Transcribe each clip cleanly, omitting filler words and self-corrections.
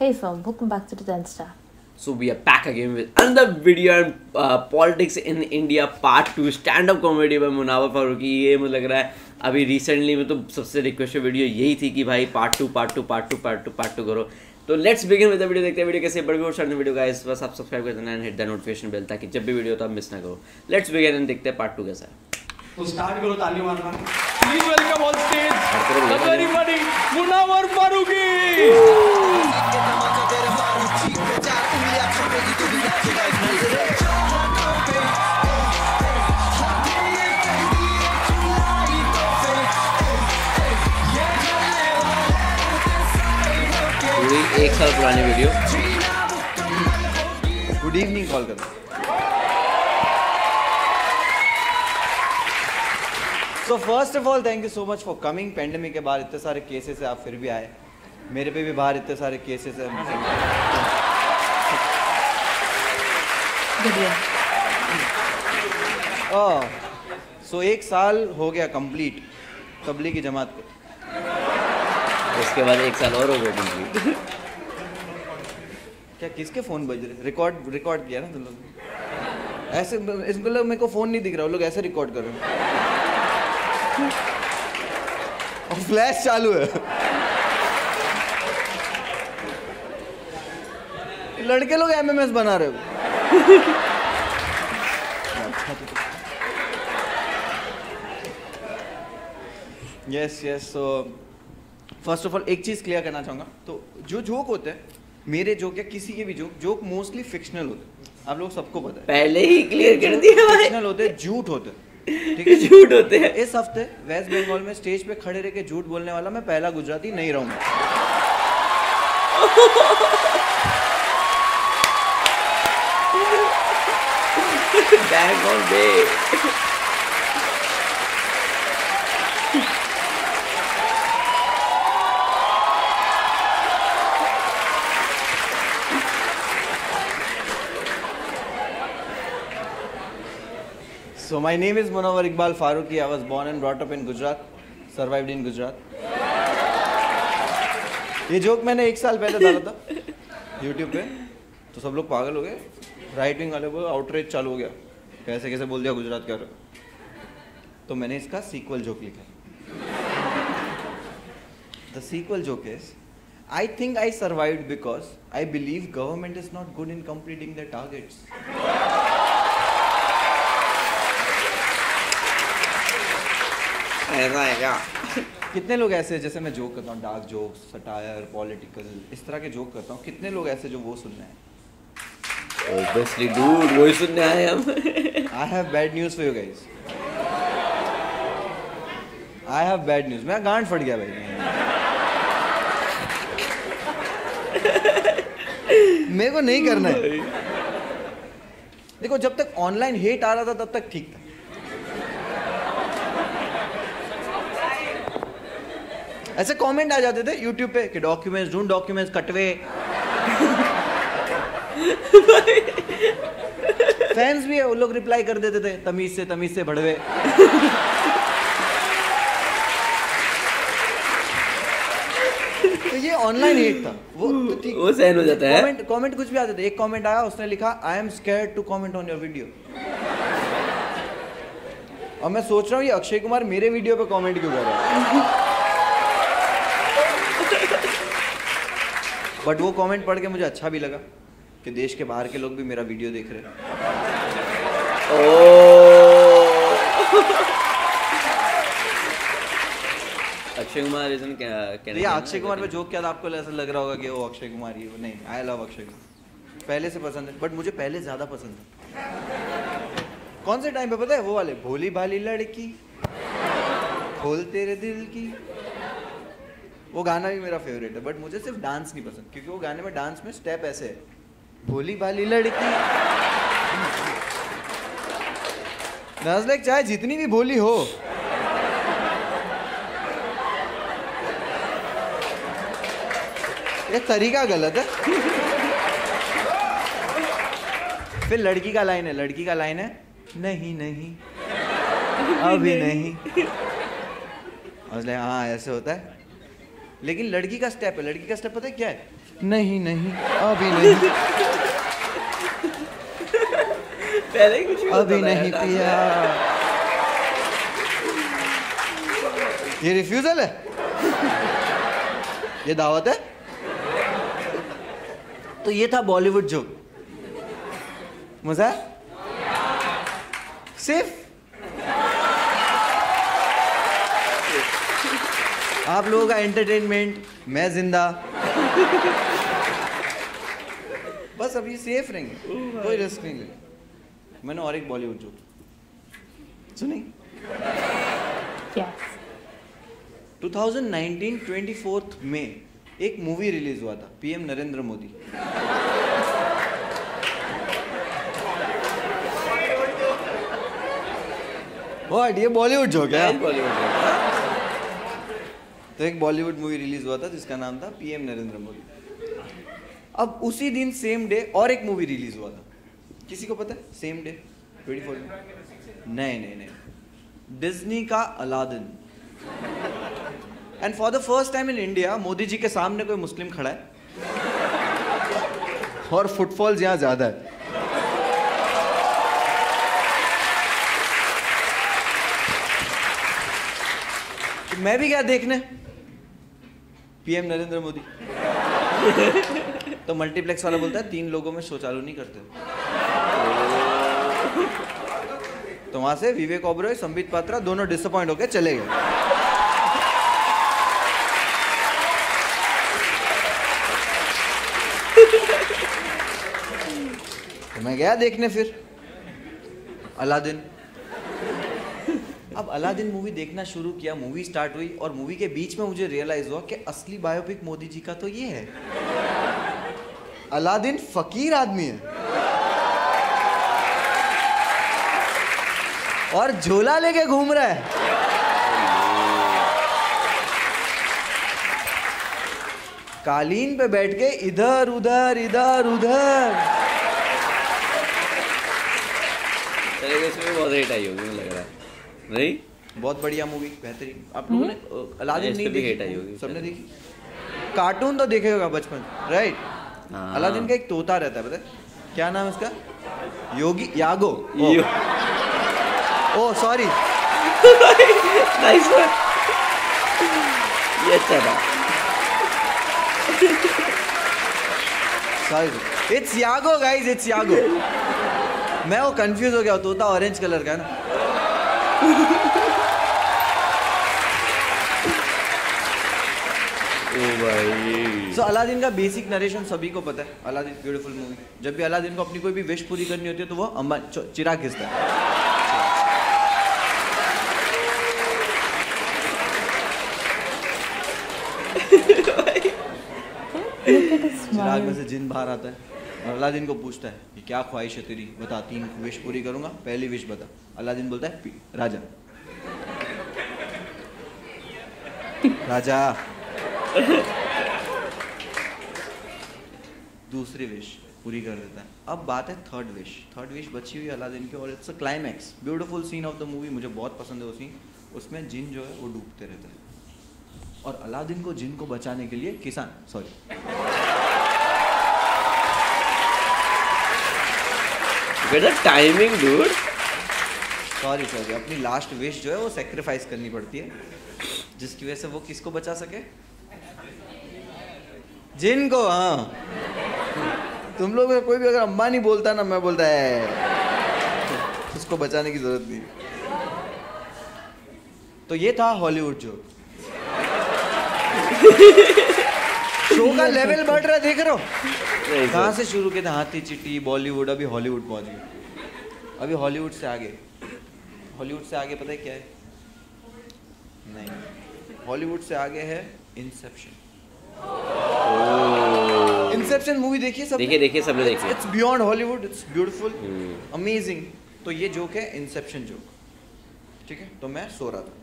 Hey fam, welcome back to the 10th Star. So we are back again with another video on politics in India part 2 stand-up comedy by Munawar Farooqui. ये मुझे लग रहा है अभी recently में तो सबसे रिक्वेस्टेड वीडियो यही थी कि भाई पार्ट टू करो। तो let's begin with the video. देखते हैं वीडियो कैसे बड़ी और शानदार वीडियो गाइस। बस आप सब्सक्राइब कर देना and hit the notification bell ताकि जब भी वीडियो तो आप मिस ना करो। लेट्स बिगिन एंड देखते हैं पार्ट 2 कैसा है। तो स्टार्ट करो, ताली मारना। Please welcome on stage the very funny Munawar Faruqui. पूरी 1 साल पुरानी वीडियो। गुड इवनिंग कॉल करो। So first of all thank you so much for coming. Pandemic के बाद इतने सारे केसेस है, आप फिर भी आए। मेरे पे भी बाहर इतने सारे केसेस है। सो 1 साल हो गया कंप्लीट तबलीगी जमात को। इसके बाद 1 साल और हो गया कंप्लीट। क्या किसके फ़ोन बज रहे? रिकॉर्ड किया ना तुम लोग ऐसे। इसको लोग मेरे को फ़ोन नहीं दिख रहा, वो लोग ऐसे रिकॉर्ड कर रहे हैं और फ्लैश चालू है। लड़के लोग एमएमएस बना रहे हो। Yes yes. So first of all एक चीज़ क्लियर करना चाहूँगा। तो जो जोक होते हैं, मेरे जोक या किसी के भी जोक मोस्टली फिक्शनल होते हैं। आप लोग सबको पता है, पहले ही क्लियर कर दिया। फिक्शनल होते हैं, झूठ होते हैं, ठीक है, झूठ होते हैं। इस हफ्ते वेस्ट बंगाल में स्टेज पे खड़े रह के झूठ बोलने वाला मैं पहला गुजराती नहीं रहूंगा। Bang on day. So my name is Munawar Iqbal Farooqi. I was born and brought up in Gujarat, survived in Gujarat. ये जोक मैंने 1 साल पहले डाला था YouTube पे, तो सब लोग पागल हो गए। राइट विंग वाले को आउटरीच चालू हो गया, कैसे कैसे बोल दिया गुजरात का। तो मैंने इसका सीक्वल जोक लिखा। The sequel joke is, I think I survived because I believe government is not good in completing their targets. ऐसा है क्या? कितने लोग ऐसे, जैसे मैं जोक करता हूँ, डार्क जोक्स, सटायर, पॉलिटिकल, इस तरह के जोक करता हूँ, कितने लोग ऐसे जो वो सुनने हैं? Obviously dude, वही सुनने आए हम। I have bad news for you guys. I have bad news. मैं गांड फट गया भाई। मेरे को नहीं करना है। देखो, जब तक ऑनलाइन हेट आ रहा था तब तक ठीक था। ऐसे कमेंट आ जाते थे यूट्यूब पे कि डॉक्यूमेंट्स ढूंढ, डॉक्यूमेंट्स कटवे। फैंस भी है, वो लोग रिप्लाई कर देते थे तमीज से भड़वे। तो ये ऑनलाइन हेट था, वो तो ठीक, वो सहन हो जाता है। कमेंट कुछ भी आते थे। एक कमेंट आया, उसने लिखा I am scared to comment on your video. और मैं सोच रहा हूँ ये अक्षय कुमार मेरे वीडियो पे कमेंट क्यों कर रहा है। बट वो कमेंट पढ़ के मुझे अच्छा भी लगा कि देश के बाहर के लोग भी मेरा वीडियो देख रहे हैं। अक्षय कुमार रीजन क्या? ये अक्षय कुमार पे जोक क्या था? आपको ऐसा लग रहा होगा कि वो अक्षय कुमार ही, नहीं, आई लव अक्षय कुमार, पहले से पसंद है, बट मुझे पहले ज्यादा पसंद था। कौन से टाइम पे पता है? वो वाले भोली भाली लड़की खोल तेरे दिल की, वो गाना भी मेरा फेवरेट है। बट मुझे सिर्फ डांस नहीं पसंद, क्योंकि वो गाने में डांस में स्टेप ऐसे है, भोली भाली लड़की। लाइक चाहे जितनी भी भोली हो, ये तरीका गलत है। फिर लड़की का लाइन है, नहीं नहीं अभी नहीं। हाँ ऐसे होता है। लेकिन लड़की का स्टेप है, लड़की का स्टेप पता है क्या है? नहीं नहीं अभी नहीं, पहले ही कुछ भी अभी होता था नहीं यार। पिया। ये रिफ्यूजल है, ये दावत है। तो ये था बॉलीवुड जोक। मजा है? सिर्फ आप लोगों का एंटरटेनमेंट, मैं जिंदा। बस अभी सेफ रहेंगे, कोई रिस्क नहीं लेंगे। मैंने और एक बॉलीवुड जोक सुनी। Yes. 2019 24 में एक मूवी रिलीज हुआ था, पीएम नरेंद्र मोदी। व्हाट, ये बॉलीवुड जोक है? बॉलीवुड तो एक बॉलीवुड मूवी रिलीज हुआ था जिसका नाम था पीएम नरेंद्र मोदी। अब उसी दिन सेम डे और एक मूवी रिलीज हुआ था, किसी को पता है? सेम डे 24 में? नहीं नहीं नहीं, डिज्नी का Aladdin. And for the first time in India Modi ji के सामने कोई मुस्लिम खड़ा है और फुटफॉल्स यहाँ ज्यादा है। तो मैं भी गया देखने पीएम नरेंद्र मोदी। तो मल्टीप्लेक्स वाला बोलता है 3 लोगों में शो चालू नहीं करते। तो वहां से विवेक ओबरॉय, संबित पात्रा दोनों डिसअपॉइंट होकर चले गए। तो मैं गया देखने फिर अलादीन। अब अलादीन मूवी देखना शुरू किया, मूवी स्टार्ट हुई और मूवी के बीच में मुझे रियलाइज हुआ कि असली बायोपिक मोदी जी का तो ये है। अलादीन फकीर आदमी है और झोला लेके घूम रहा है। कालीन पे बैठ के इधर उधर इधर उधर। चलेगा, इसमें बहुत हिट आई होगी मुझे लग रहा है। नहीं, बहुत बढ़िया मूवी, बेहतरीन। आप लोगों ने अलादीन इस नहीं पे भी देखी? hit आई होगी, सबने शायद। देखी? कार्टून तो देखे होगा बचपन, राइट? हाँ। अलादीन का एक तोता रहता है, पता है क्या नाम है उसका? Yogi Iago. Oh sorry, nice one, ये अच्छा था। Sorry, it's Iago guys, it's Iago. मैं वो कंफ्यूज हो गया, तोता ऑरेंज कलर का है ना। ओ भाई। सो अलादीन का बेसिक नरेशन सभी को पता है। Aladdin beautiful movie. जब भी अलादीन को अपनी कोई भी विश पूरी करनी होती है तो वो अम्बा चिराग घिसता है। Look at his चिराग में smile. से जिन बाहर आता है और अलादीन को पूछता है कि क्या ख्वाहिश है तेरी, बता। 3 विश पूरी करूंगा, पहली विश बता। अलादीन बोलता है राजा। राजा। दूसरी विश पूरी कर देता है। अब बात है थर्ड विश। थर्ड विश बची हुई अलादीन की और it's a climax, beautiful scene of the movie. मुझे बहुत पसंद है वो सीन। उसमें जिन जो है वो डूबते रहते हैं और अलादीन को जिन को बचाने के लिए किसान, सॉरी, टाइमिंग डूड। सॉरी अपनी लास्ट विश जो है वो सेक्रीफाइस करनी पड़ती है, जिसकी वजह से वो किसको बचा सके? जिन को। हाँ, तुम लोग में कोई भी अगर अंबानी बोलता ना, मैं बोलता है उसको बचाने की जरूरत नहीं। तो ये था हॉलीवुड जोक। शो का लेवल बढ़ रहा है, देख रहे हो? कहाँ से शुरू किया था? हाथी चिट्टी, बॉलीवुड, अभी हॉलीवुड पहुंच गए। अभी हॉलीवुड से आगे, हॉलीवुड से आगे पता है क्या है? नहीं, हॉलीवुड से आगे है इंसेप्शन। इंसेप्शन मूवी देखिए सब? देखिए सबने देखी। It's beyond Hollywood, it's beautiful, amazing. तो ये जोक है इंसेप्शन जोक, ठीक है? तो मैं सो रहा था,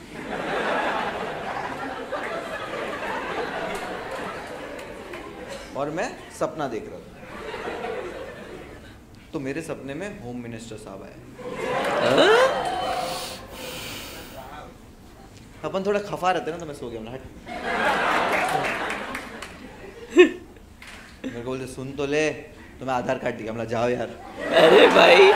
और मैं सपना देख रहा था। तो मेरे सपने में होम मिनिस्टर साहब आए। अपन थोड़ा खफा रहते ना, तो मैं सो गया। हट। मेरे को बोलते सुन तो ले, तो मैं आधार कार्ड दिया, मतलब जाओ यार। अरे भाई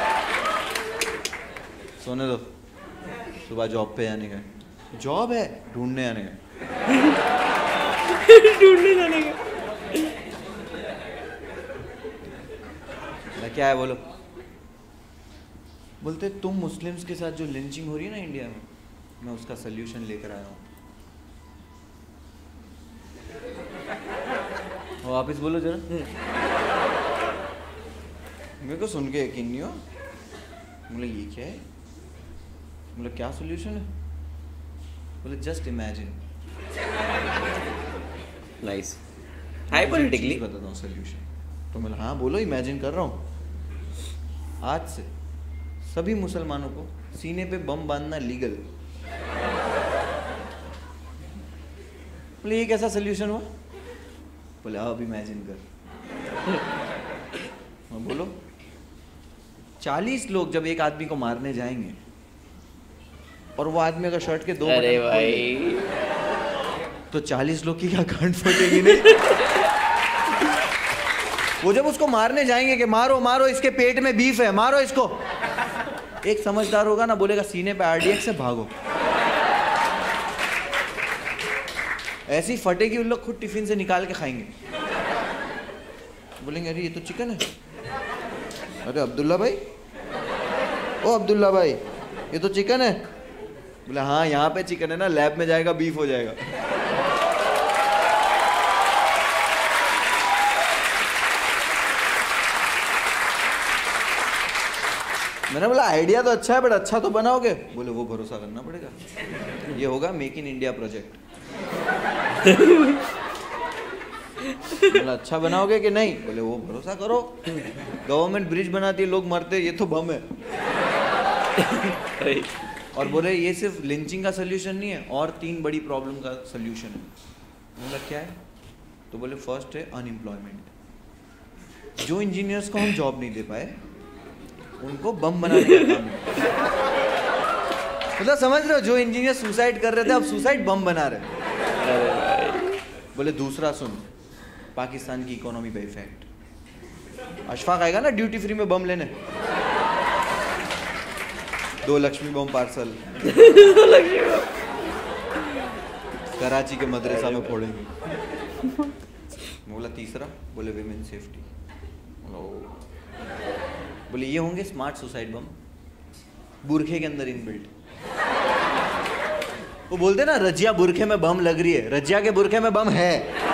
सोने दो, सुबह जॉब पे जाने का, जॉब है ढूंढने जाने का। ढूंढने जाने का। क्या है बोलो? बोलते तुम मुस्लिम्स के साथ जो लिंचिंग हो रही है ना इंडिया में, मैं उसका सल्यूशन लेकर आया हूँ। वापिस बोलो जरा। मेरे को सुन के यकीन नहीं हो। बोले ये क्या है? बोले क्या सोल्यूशन है? बोले जस्ट इमेजिन। नाइस। हाइपोथेटिकली बताता हूँ सोल्यूशन। तो मैं हाँ बोलो, इमेजिन कर रहा हूँ। आज से सभी मुसलमानों को सीने पे बम बांधना लीगल। बोले ये कैसा सोल्यूशन हुआ? बोले अब इमेजिन कर। बोलो 40 लोग जब एक आदमी को मारने जाएंगे और वो आदमी अगर शर्ट के 2 अरे बटन भाई तो 40 लोग की क्या गांड फटेगी नहीं? वो जब उसको मारने जाएंगे कि मारो मारो इसके पेट में बीफ है, मारो इसको, एक समझदार होगा ना बोलेगा सीने पे आरडीएक्स से भागो। ऐसी फटेगी उन लोग खुद टिफिन से निकाल के खाएंगे। बोलेंगे अरे ये तो चिकन है। अरे अब्दुल्ला भाई, ओ अब्दुल्ला भाई ये तो चिकन है। बोले हाँ यहाँ पे चिकन है ना, लैब में जाएगा बीफ हो जाएगा। मैंने बोला आइडिया तो अच्छा है बट अच्छा तो बनाओगे? बोले वो भरोसा करना पड़ेगा, ये होगा मेक इन इंडिया प्रोजेक्ट। बोला अच्छा बनाओगे कि नहीं? बोले वो भरोसा करो, गवर्नमेंट ब्रिज बनाती है लोग मरते, ये तो बम है। और बोले ये सिर्फ लिंचिंग का सोल्यूशन नहीं है, और 3 बड़ी प्रॉब्लम का सोल्यूशन है। बोला क्या है? तो बोले फर्स्ट है अनएम्प्लॉयमेंट। जो इंजीनियर्स को हम जॉब नहीं दे पाए उनको बम बनाने का काम है। मतलब समझ रहे हो, जो इंजीनियर सुसाइड कर रहे थे अब सुसाइड बम बना रहे। बोले दूसरा सुन, पाकिस्तान की इकोनॉमी पे इफेक्ट। अशफाक आएगा ना ड्यूटी फ्री में बम लेने, 2 लक्ष्मी बम पार्सल कराची के मदरसा में फोड़ेंगे। बोला तीसरा, बोले विमेन सेफ्टी। बोले ये होंगे स्मार्ट सुसाइड बम, बुरखे के अंदर इनबिल्ट। वो बोलते ना रजिया बुरखे में बम लग रही है, रजिया के बुरखे में बम है।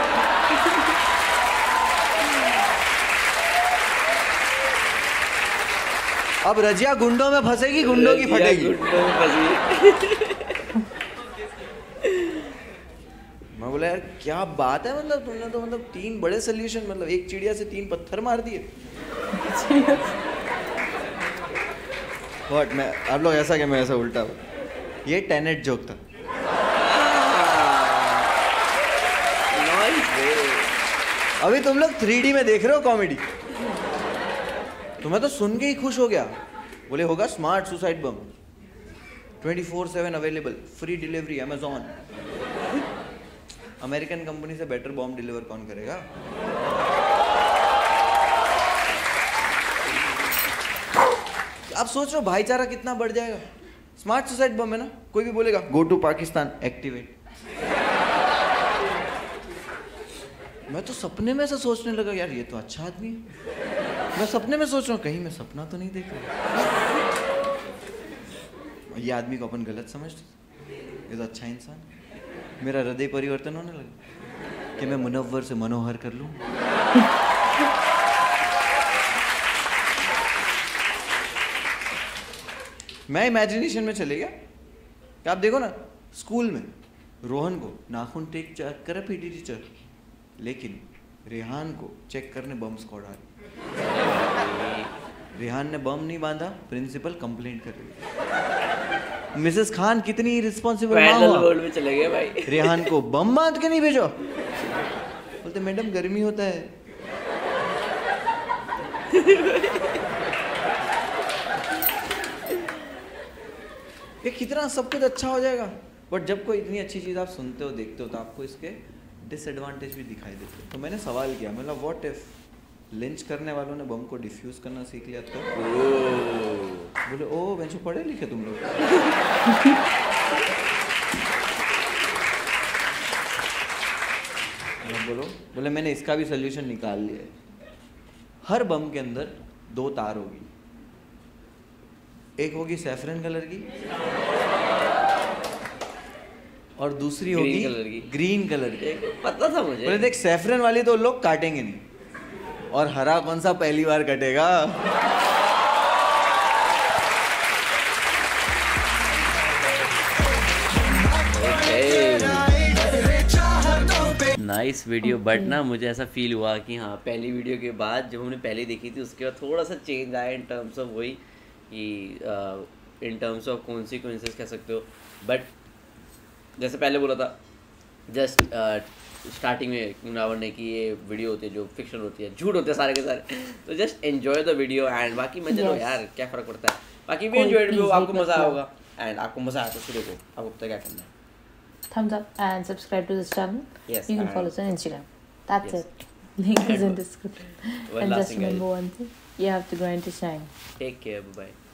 अब रजिया गुंडों में फंसेगी, गुंडों की फटेगी। मैं बोला यार क्या बात है, मतलब तुमने तो मतलब 3 बड़े सोल्यूशन, मतलब एक चिड़िया से 3 पत्थर मार दिए। बट मैं आप लोग ऐसा कि मैं ऐसा उल्टा, ये टेनेट जोक था। अभी तुम लोग 3D में देख रहे हो कॉमेडी, तो मैं तो सुन के ही खुश हो गया। बोले होगा smart suicide bomb, 24/7 available, free delivery Amazon. American company से बेटर बॉम्ब डिलीवर कौन करेगा? आप सोच रहे हो भाईचारा कितना बढ़ जाएगा। स्मार्ट सुसाइड बम है ना, कोई भी बोलेगा गो टू पाकिस्तान एक्टिवेट। मैं तो सपने में से सोचने लगा यार ये तो अच्छा आदमी है। मैं सपने में सोच रहा हूँ कहीं मैं सपना तो नहीं देख रहा। ये आदमी को अपन गलत समझते, ये तो अच्छा इंसान। मेरा हृदय परिवर्तन होने लगा कि मैं मुनव्वर से मनोहर कर लूँ। मैं इमेजिनेशन में चले गया कि आप देखो ना स्कूल में रोहन को नाखून चेक करे पीटी टीचर, लेकिन रेहान को चेक करने बम स्क्वाड आ रही। रेहान ने बम नहीं बांधा, प्रिंसिपल कंप्लेंट कर रही। मिसेस खान कितनी रिस्पॉन्सिबल माँ वर्ल्ड में चले गए भाई। रेहान को बम बांध के नहीं भेजो, बोलते मैडम गर्मी होता है। ये कितना सब कुछ अच्छा हो जाएगा, बट जब कोई इतनी अच्छी चीज़ आप सुनते हो देखते हो तो आपको इसके डिसएडवांटेज भी दिखाई देते हैं। तो मैंने सवाल किया, मैं बोला व्हाट इफ लिंच करने वालों ने बम को डिफ्यूज करना सीख लिया तो? बोले ओ बेंचो पढ़े लिखे तुम लोग। बोलो, बोले मैंने इसका भी सोल्यूशन निकाल लिया है। हर बम के अंदर 2 तार होगी, एक होगी सैफरन कलर की और दूसरी होगी ग्रीन कलर की। पता था मुझे। बोले देख सैफरन वाली तो लोग काटेंगे नहीं, और हरा कौन सा पहली बार कटेगा। नाइस वीडियो, बट ना मुझे ऐसा फील हुआ कि हाँ पहली वीडियो के बाद जब हमने पहले देखी थी उसके बाद थोड़ा सा चेंज आया इन टर्म्स ऑफ वही कि इन टर्म्स ऑफ कॉन्सिक्वेंसेस कह सकते हो। बट जैसे पहले बोला था जस्ट स्टार्टिंग में मुनावर ने कि ये वीडियो होती है जो फिक्शन होती है, झूठ होते हैं सारे के सारे, तो just enjoy the video and बाकी मजे लो यार, क्या फ़र्क पड़ता है। बाकी भी एंजॉय वीडियो, आपको मज़ा आया होगा एंड आपको मज़ा आया तो फिर देखो आपको पता क्या करना है। Thumbs up and subscribe to this channel. Yes, you can and- follow us on Instagram. That's Yes. it. Link is in description. One And last just thing, guys. remember one thing: you have to grind to shine. Take care, bye bye.